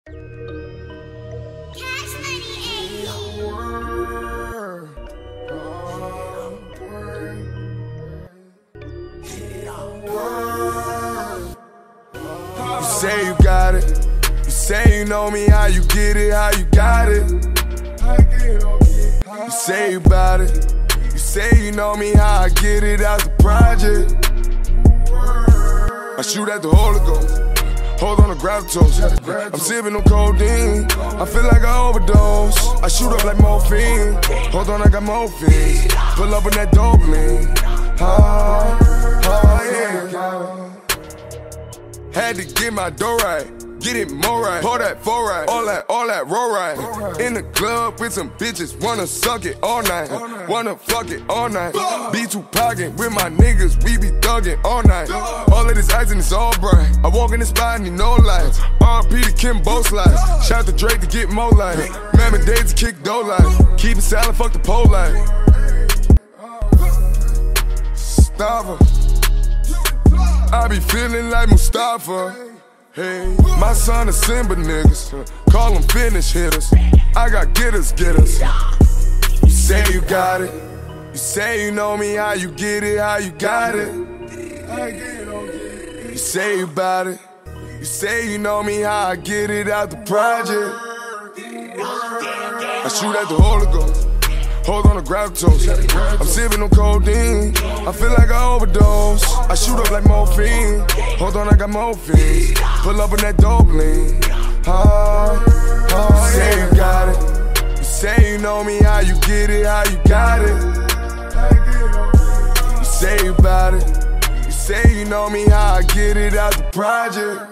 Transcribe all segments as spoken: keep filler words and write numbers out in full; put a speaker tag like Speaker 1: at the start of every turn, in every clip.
Speaker 1: You say you got it. You say you know me, how you get it, how you got it. You say you bout it. You say you know me, how I get it out the project. I shoot at the Holy Ghost. Hold on to Gravitos. I'm sipping on codeine. I feel like I overdose. I shoot up like morphine. Hold on, I got morphine. Pull up in that dope lean. Oh, oh yeah. Had to get my dough right. Get it more right, pour that four right, all that, all that roll right. In the club with some bitches, wanna suck it all night, wanna fuck it all night. Be too pocket with my niggas, we be thugging all night. All of this ice and it's all bright. I walk in the spot and need no lights. R P to Kim both lights. Shout to Drake to get more light. Mammoth days to kick dough light. Keep it salad, fuck the pole light. Mustafa, I be feeling like Mustafa. Hey, my son is Simba niggas, call them finish hitters. I got getters, getters. You say you got it. You say you know me, how you get it, how you got it. You say you bout it. You say you know me, how I get it out the project. I shoot at the Holy Ghost. Hold on to Gravitos. I'm sipping on codeine. I feel like I overdose. I shoot up like morphine. Hold on, I got morphine. Pull up in that dope lean. Oh, oh, you say you got it. You say you know me, how you get it, how you got it. You say you bout it. You say you know me, how I get it out the project.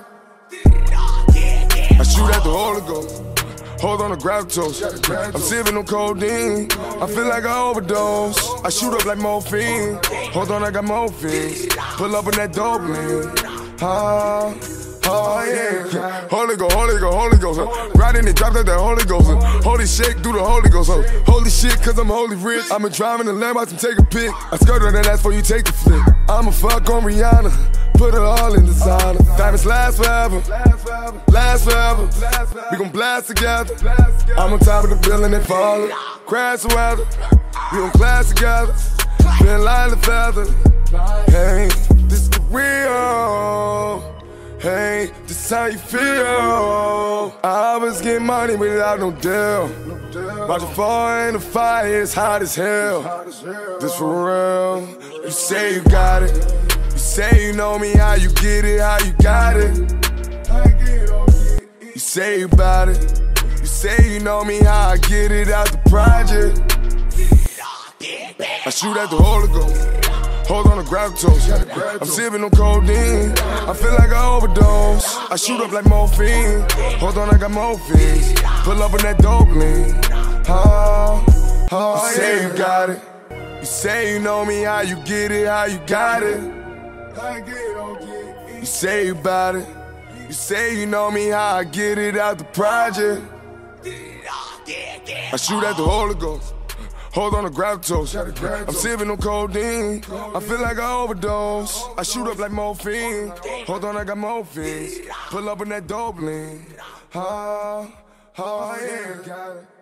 Speaker 1: I shoot at the Holy Ghost. Hold on to Gravitos. I'm sipping on codeine. I feel like I overdose. I shoot up like morphine. Hold on, I got morphine. Pull up in that dope lean. Oh, oh yeah. Holy Ghost, Holy Ghost, Holy Ghost. Huh? Riding it, dropped out that Holy Ghost. Huh? Holy shake, do the Holy Ghost. Huh? Holy shit, cause I'm holy rich. I'm a driving the lamb, I can take a pic. I skirt on that ass before you take the flick. I'ma fuck on Rihanna. Put it all in designer. Diamonds last forever. Last forever. We gon' blast together. I'm on top of the building, they falling. Crash the weather. We gon' clash together. Been light the feather. Hey, this is the real. Hey, this how you feel. I was getting money without no deal. About to fall in the fire, it's hot as hell. This for real. You say you got it. You say you know me, how you get it, how you got it. You say you bout it. You say you know me, how I get it out the project. I shoot at the Holy Ghost. Hold on to Gravitos. I'm sipping on codeine. I feel like I overdose. I shoot up like morphine. Hold on, I got morphine. Pull up in that dope lean. Oh, oh, you say you got it. You say you know me, how you get it, how you got it. You say you bout it. You say you know me, how I get it out the project. I shoot at the Holy Ghost. Hold on to Gravitos. I'm sipping on codeine. I feel like I overdose. I shoot up like morphine. Hold on, I got morphine. Pull up in that dope lean. Oh, oh yeah.